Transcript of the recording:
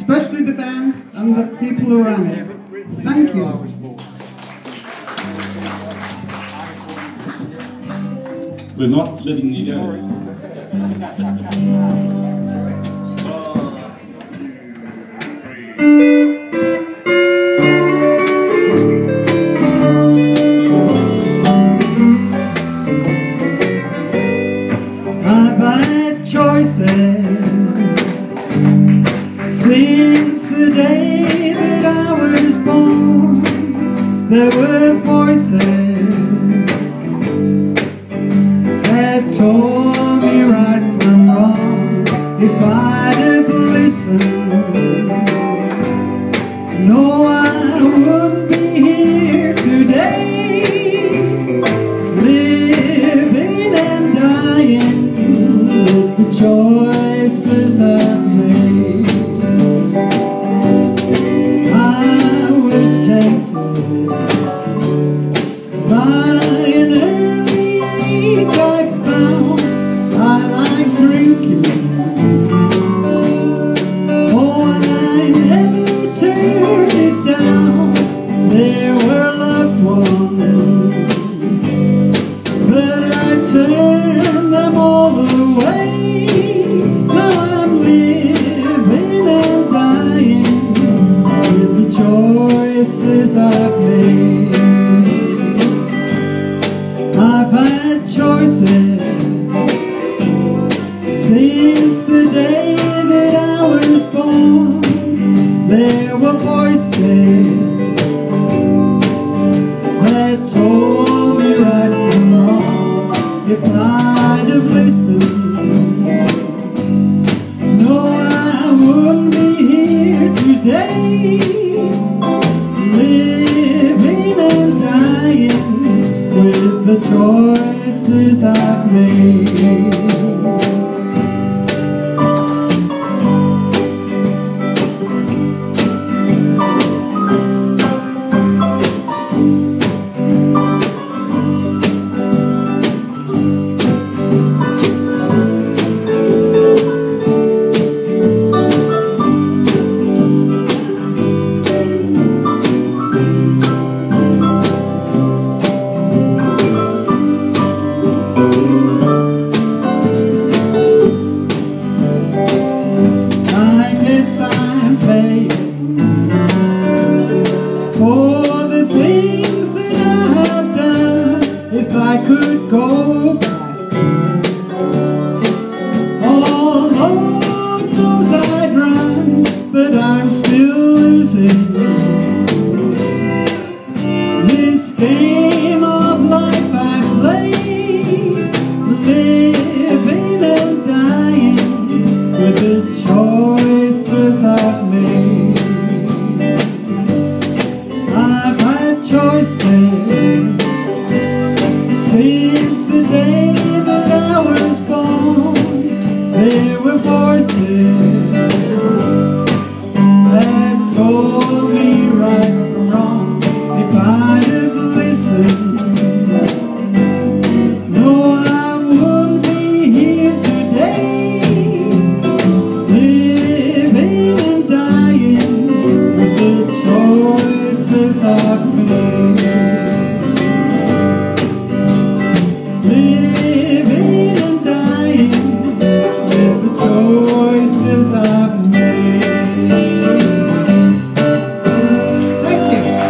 especially the band and the people who ran it. Thank you. We're not letting you go. I've had choices since the day that I was born. There were voices that told me right from wrong. If I'd have listened, no, I wouldn't be here today, living and dying with the choices I've made. I was tempted by an early age. I found I like drinking, oh, and I never turned it down. There were loved ones, but I turned them all away. Now I'm living and dying with the choices I've made. I've had choices since the day that I was born. There were voices that told me right from wrong. If I'd have listened, no, I wouldn't be here today, living and dying with the choices I've made. For the things that I have done, if I could go back, oh Lord knows I'd run, but I'm still losing.